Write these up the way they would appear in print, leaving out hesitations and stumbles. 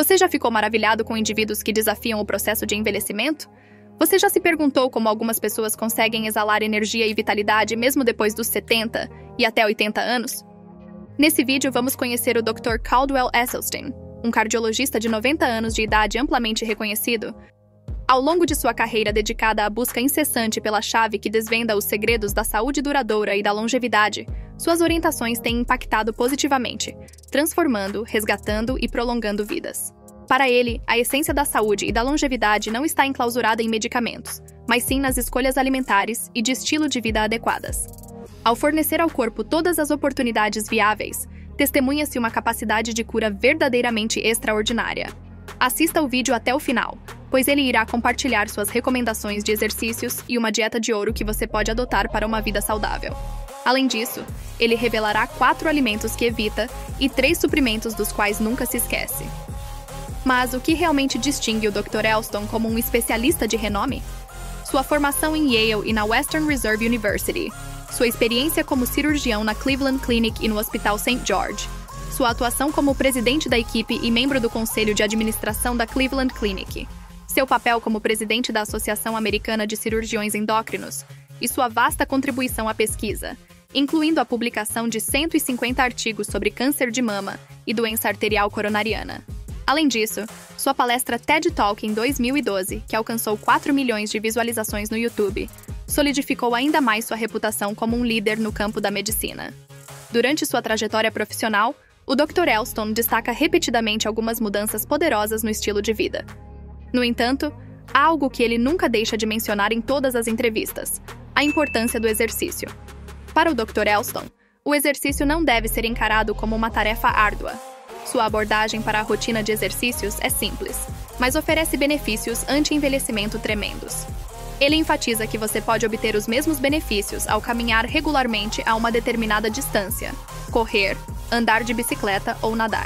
Você já ficou maravilhado com indivíduos que desafiam o processo de envelhecimento? Você já se perguntou como algumas pessoas conseguem exalar energia e vitalidade mesmo depois dos 70 e até 80 anos? Nesse vídeo, vamos conhecer o Dr. Caldwell Esselstyn, um cardiologista de 90 anos de idade amplamente reconhecido. Ao longo de sua carreira dedicada à busca incessante pela chave que desvenda os segredos da saúde duradoura e da longevidade, suas orientações têm impactado positivamente, transformando, resgatando e prolongando vidas. Para ele, a essência da saúde e da longevidade não está enclausurada em medicamentos, mas sim nas escolhas alimentares e de estilo de vida adequadas. Ao fornecer ao corpo todas as oportunidades viáveis, testemunha-se uma capacidade de cura verdadeiramente extraordinária. Assista o vídeo até o final, pois ele irá compartilhar suas recomendações de exercícios e uma dieta de ouro que você pode adotar para uma vida saudável. Além disso, ele revelará 4 alimentos que evita e 3 suprimentos dos quais nunca se esquece. Mas o que realmente distingue o Dr. Esselstyn como um especialista de renome? Sua formação em Yale e na Western Reserve University, sua experiência como cirurgião na Cleveland Clinic e no Hospital St. George, sua atuação como presidente da equipe e membro do conselho de administração da Cleveland Clinic, seu papel como presidente da Associação Americana de Cirurgiões Endócrinos e sua vasta contribuição à pesquisa, incluindo a publicação de 150 artigos sobre câncer de mama e doença arterial coronariana. Além disso, sua palestra TED Talk em 2012, que alcançou 4 milhões de visualizações no YouTube, solidificou ainda mais sua reputação como um líder no campo da medicina. Durante sua trajetória profissional, o Dr. Esselstyn destaca repetidamente algumas mudanças poderosas no estilo de vida. No entanto, há algo que ele nunca deixa de mencionar em todas as entrevistas: a importância do exercício. Para o Dr. Esselstyn, o exercício não deve ser encarado como uma tarefa árdua. Sua abordagem para a rotina de exercícios é simples, mas oferece benefícios anti-envelhecimento tremendos. Ele enfatiza que você pode obter os mesmos benefícios ao caminhar regularmente a uma determinada distância, correr, andar de bicicleta ou nadar.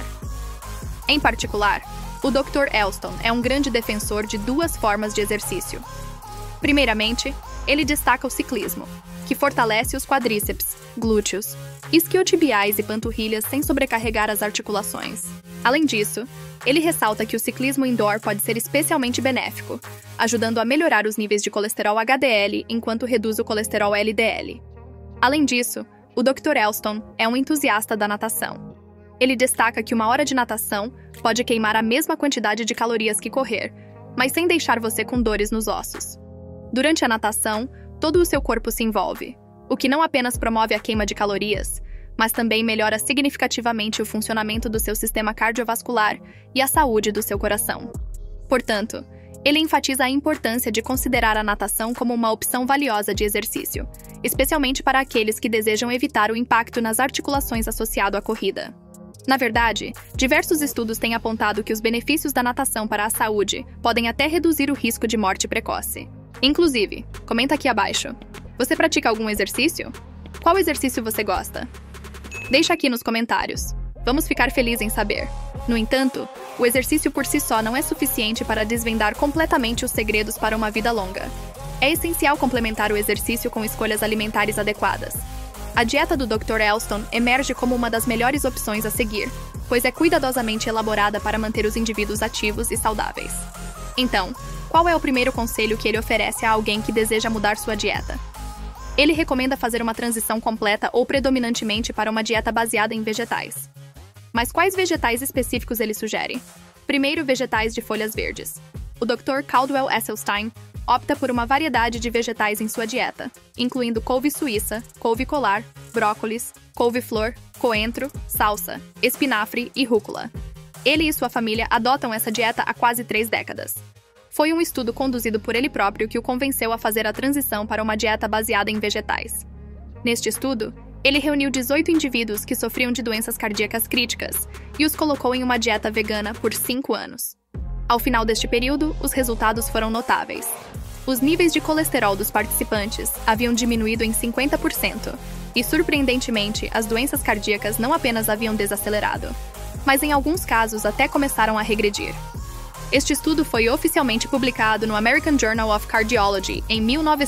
Em particular, o Dr. Esselstyn é um grande defensor de 2 formas de exercício. Primeiramente, ele destaca o ciclismo, que fortalece os quadríceps, glúteos, isquiotibiais e panturrilhas sem sobrecarregar as articulações. Além disso, ele ressalta que o ciclismo indoor pode ser especialmente benéfico, ajudando a melhorar os níveis de colesterol HDL enquanto reduz o colesterol LDL. Além disso, o Dr. Esselstyn é um entusiasta da natação. Ele destaca que 1 hora de natação pode queimar a mesma quantidade de calorias que correr, mas sem deixar você com dores nos ossos. Durante a natação, todo o seu corpo se envolve, o que não apenas promove a queima de calorias, mas também melhora significativamente o funcionamento do seu sistema cardiovascular e a saúde do seu coração. Portanto, ele enfatiza a importância de considerar a natação como uma opção valiosa de exercício, especialmente para aqueles que desejam evitar o impacto nas articulações associado à corrida. Na verdade, diversos estudos têm apontado que os benefícios da natação para a saúde podem até reduzir o risco de morte precoce. Inclusive, comenta aqui abaixo: você pratica algum exercício? Qual exercício você gosta? Deixa aqui nos comentários. Vamos ficar felizes em saber. No entanto, o exercício por si só não é suficiente para desvendar completamente os segredos para uma vida longa. É essencial complementar o exercício com escolhas alimentares adequadas. A dieta do Dr. Esselstyn emerge como uma das melhores opções a seguir, pois é cuidadosamente elaborada para manter os indivíduos ativos e saudáveis. Então, qual é o primeiro conselho que ele oferece a alguém que deseja mudar sua dieta? Ele recomenda fazer uma transição completa ou predominantemente para uma dieta baseada em vegetais. Mas quais vegetais específicos ele sugere? Primeiro, vegetais de folhas verdes. O Dr. Caldwell Esselstyn opta por uma variedade de vegetais em sua dieta, incluindo couve suíça, couve-colar, brócolis, couve-flor, coentro, salsa, espinafre e rúcula. Ele e sua família adotam essa dieta há quase 3 décadas. Foi um estudo conduzido por ele próprio que o convenceu a fazer a transição para uma dieta baseada em vegetais. Neste estudo, ele reuniu 18 indivíduos que sofriam de doenças cardíacas críticas e os colocou em uma dieta vegana por 5 anos. Ao final deste período, os resultados foram notáveis. Os níveis de colesterol dos participantes haviam diminuído em 50%, e, surpreendentemente, as doenças cardíacas não apenas haviam desacelerado, mas em alguns casos até começaram a regredir. Este estudo foi oficialmente publicado no American Journal of Cardiology em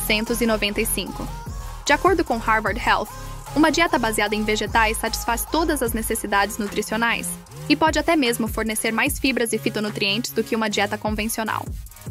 1995. De acordo com Harvard Health, uma dieta baseada em vegetais satisfaz todas as necessidades nutricionais. e pode até mesmo fornecer mais fibras e fitonutrientes do que uma dieta convencional.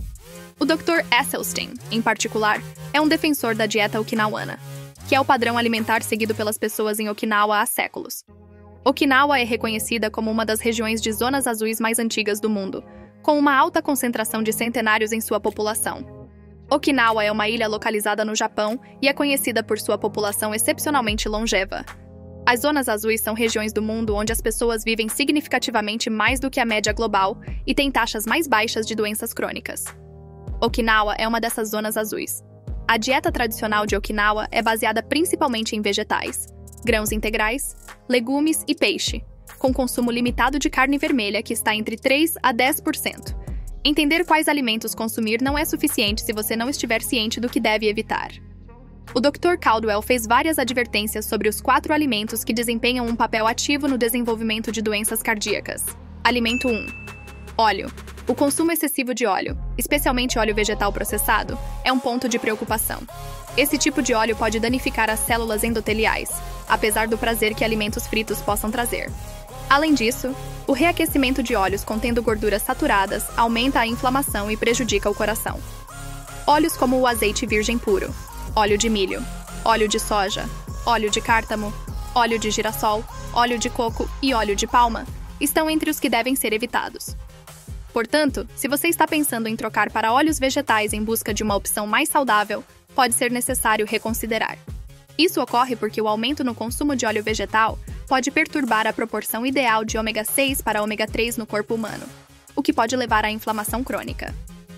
O Dr. Esselstyn, em particular, é um defensor da dieta okinawana, que é o padrão alimentar seguido pelas pessoas em Okinawa há séculos. Okinawa é reconhecida como uma das regiões de zonas azuis mais antigas do mundo, com uma alta concentração de centenários em sua população. Okinawa é uma ilha localizada no Japão e é conhecida por sua população excepcionalmente longeva. As zonas azuis são regiões do mundo onde as pessoas vivem significativamente mais do que a média global e têm taxas mais baixas de doenças crônicas. Okinawa é uma dessas zonas azuis. A dieta tradicional de Okinawa é baseada principalmente em vegetais, grãos integrais, legumes e peixe, com consumo limitado de carne vermelha que está entre 3 a 10%. Entender quais alimentos consumir não é suficiente se você não estiver ciente do que deve evitar. O Dr. Caldwell fez várias advertências sobre os 4 alimentos que desempenham um papel ativo no desenvolvimento de doenças cardíacas. Alimento 1. Óleo. O consumo excessivo de óleo, especialmente óleo vegetal processado, é um ponto de preocupação. Esse tipo de óleo pode danificar as células endoteliais, apesar do prazer que alimentos fritos possam trazer. Além disso, o reaquecimento de óleos contendo gorduras saturadas aumenta a inflamação e prejudica o coração. Óleos como o azeite virgem puro, óleo de milho, óleo de soja, óleo de cártamo, óleo de girassol, óleo de coco e óleo de palma estão entre os que devem ser evitados. Portanto, se você está pensando em trocar para óleos vegetais em busca de uma opção mais saudável, pode ser necessário reconsiderar. Isso ocorre porque o aumento no consumo de óleo vegetal pode perturbar a proporção ideal de ômega 6 para ômega 3 no corpo humano, o que pode levar à inflamação crônica.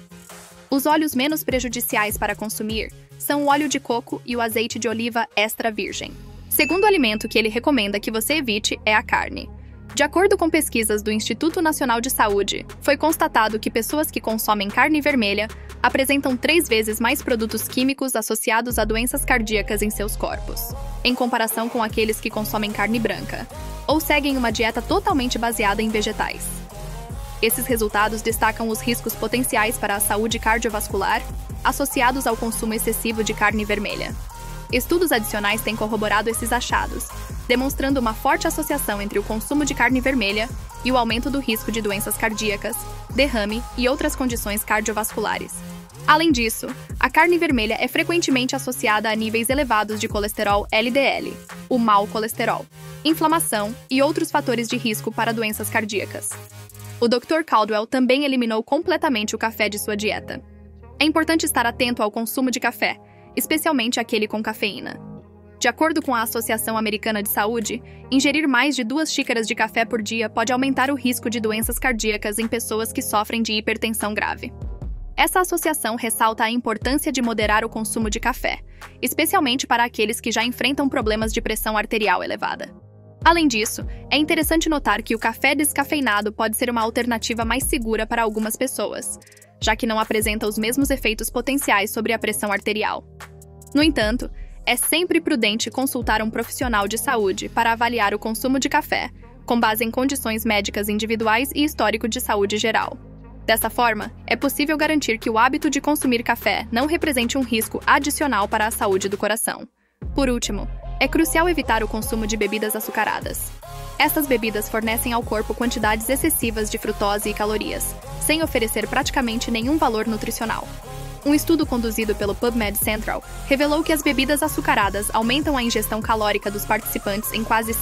Os óleos menos prejudiciais para consumir são o óleo de coco e o azeite de oliva extra virgem. Segundo alimento que ele recomenda que você evite é a carne. De acordo com pesquisas do Instituto Nacional de Saúde, foi constatado que pessoas que consomem carne vermelha apresentam 3 vezes mais produtos químicos associados a doenças cardíacas em seus corpos, em comparação com aqueles que consomem carne branca, ou seguem uma dieta totalmente baseada em vegetais. Esses resultados destacam os riscos potenciais para a saúde cardiovascular associados ao consumo excessivo de carne vermelha. Estudos adicionais têm corroborado esses achados, demonstrando uma forte associação entre o consumo de carne vermelha e o aumento do risco de doenças cardíacas, derrame e outras condições cardiovasculares. Além disso, a carne vermelha é frequentemente associada a níveis elevados de colesterol LDL, o mau colesterol, inflamação e outros fatores de risco para doenças cardíacas. O Dr. Caldwell também eliminou completamente o café de sua dieta. É importante estar atento ao consumo de café, especialmente aquele com cafeína. De acordo com a Associação Americana de Saúde, ingerir mais de 2 xícaras de café por dia pode aumentar o risco de doenças cardíacas em pessoas que sofrem de hipertensão grave. Essa associação ressalta a importância de moderar o consumo de café, especialmente para aqueles que já enfrentam problemas de pressão arterial elevada. Além disso, é interessante notar que o café descafeinado pode ser uma alternativa mais segura para algumas pessoas, já que não apresenta os mesmos efeitos potenciais sobre a pressão arterial. No entanto, é sempre prudente consultar um profissional de saúde para avaliar o consumo de café, com base em condições médicas individuais e histórico de saúde geral. Dessa forma, é possível garantir que o hábito de consumir café não represente um risco adicional para a saúde do coração. Por último, é crucial evitar o consumo de bebidas açucaradas. Essas bebidas fornecem ao corpo quantidades excessivas de frutose e calorias, sem oferecer praticamente nenhum valor nutricional. Um estudo conduzido pelo PubMed Central revelou que as bebidas açucaradas aumentam a ingestão calórica dos participantes em quase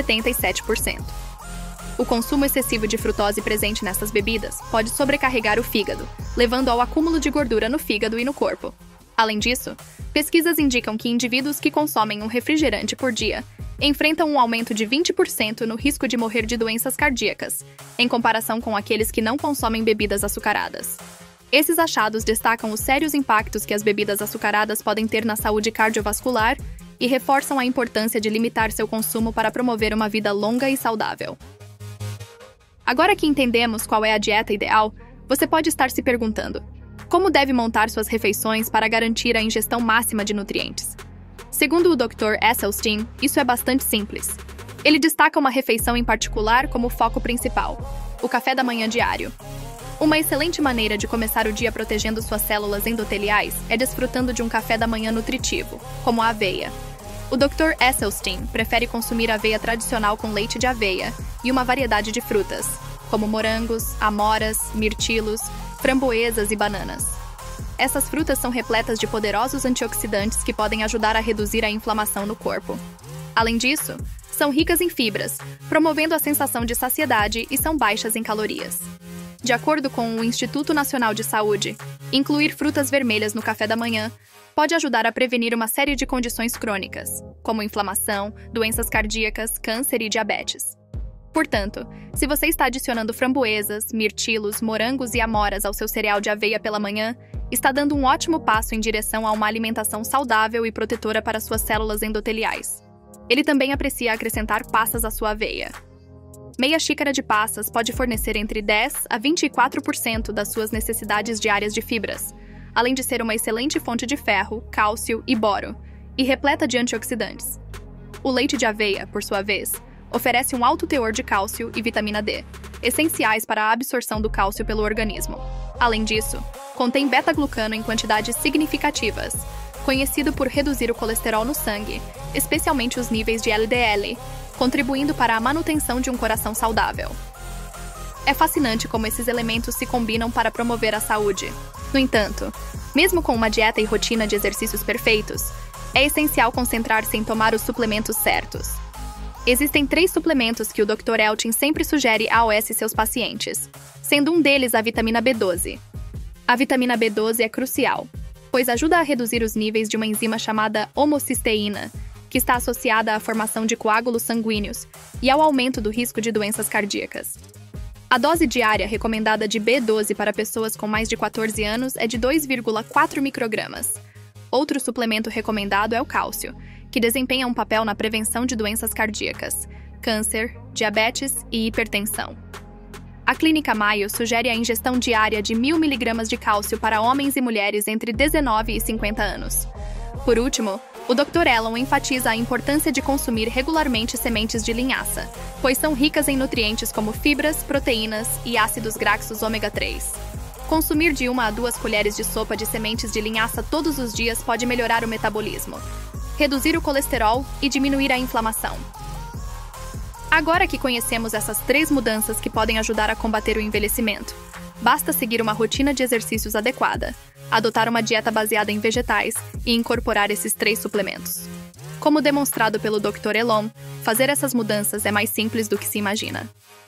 177%. O consumo excessivo de frutose presente nessas bebidas pode sobrecarregar o fígado, levando ao acúmulo de gordura no fígado e no corpo. Além disso, pesquisas indicam que indivíduos que consomem um refrigerante por dia enfrentam um aumento de 20% no risco de morrer de doenças cardíacas, em comparação com aqueles que não consomem bebidas açucaradas. Esses achados destacam os sérios impactos que as bebidas açucaradas podem ter na saúde cardiovascular e reforçam a importância de limitar seu consumo para promover uma vida longa e saudável. Agora que entendemos qual é a dieta ideal, você pode estar se perguntando: como deve montar suas refeições para garantir a ingestão máxima de nutrientes? Segundo o Dr. Esselstyn, isso é bastante simples. Ele destaca uma refeição em particular como foco principal: o café da manhã diário. Uma excelente maneira de começar o dia protegendo suas células endoteliais é desfrutando de um café da manhã nutritivo, como a aveia. O Dr. Esselstyn prefere consumir aveia tradicional com leite de aveia e uma variedade de frutas, como morangos, amoras, mirtilos, framboesas e bananas. Essas frutas são repletas de poderosos antioxidantes que podem ajudar a reduzir a inflamação no corpo. Além disso, são ricas em fibras, promovendo a sensação de saciedade e são baixas em calorias. De acordo com o Instituto Nacional de Saúde, incluir frutas vermelhas no café da manhã pode ajudar a prevenir uma série de condições crônicas, como inflamação, doenças cardíacas, câncer e diabetes. Portanto, se você está adicionando framboesas, mirtilos, morangos e amoras ao seu cereal de aveia pela manhã, está dando um ótimo passo em direção a uma alimentação saudável e protetora para suas células endoteliais. Ele também aprecia acrescentar passas à sua aveia. Meia xícara de passas pode fornecer entre 10 a 24% das suas necessidades diárias de fibras, além de ser uma excelente fonte de ferro, cálcio e boro, e repleta de antioxidantes. O leite de aveia, por sua vez, oferece um alto teor de cálcio e vitamina D, essenciais para a absorção do cálcio pelo organismo. Além disso, contém beta-glucano em quantidades significativas, conhecido por reduzir o colesterol no sangue, especialmente os níveis de LDL, contribuindo para a manutenção de um coração saudável. É fascinante como esses elementos se combinam para promover a saúde. No entanto, mesmo com uma dieta e rotina de exercícios perfeitos, é essencial concentrar-se em tomar os suplementos certos. Existem 3 suplementos que o Dr. Eltin sempre sugere a seus pacientes, sendo um deles a vitamina B12. A vitamina B12 é crucial, pois ajuda a reduzir os níveis de uma enzima chamada homocisteína, que está associada à formação de coágulos sanguíneos e ao aumento do risco de doenças cardíacas. A dose diária recomendada de B12 para pessoas com mais de 14 anos é de 2,4 microgramas. Outro suplemento recomendado é o cálcio, que desempenha um papel na prevenção de doenças cardíacas, câncer, diabetes e hipertensão. A Clínica Mayo sugere a ingestão diária de 1.000 mg de cálcio para homens e mulheres entre 19 e 50 anos. Por último, o Dr. Elon enfatiza a importância de consumir regularmente sementes de linhaça, pois são ricas em nutrientes como fibras, proteínas e ácidos graxos ômega 3. Consumir de 1 a 2 colheres de sopa de sementes de linhaça todos os dias pode melhorar o metabolismo, reduzir o colesterol e diminuir a inflamação. Agora que conhecemos essas 3 mudanças que podem ajudar a combater o envelhecimento, basta seguir uma rotina de exercícios adequada, adotar uma dieta baseada em vegetais e incorporar esses 3 suplementos. Como demonstrado pelo Dr. Elon, fazer essas mudanças é mais simples do que se imagina.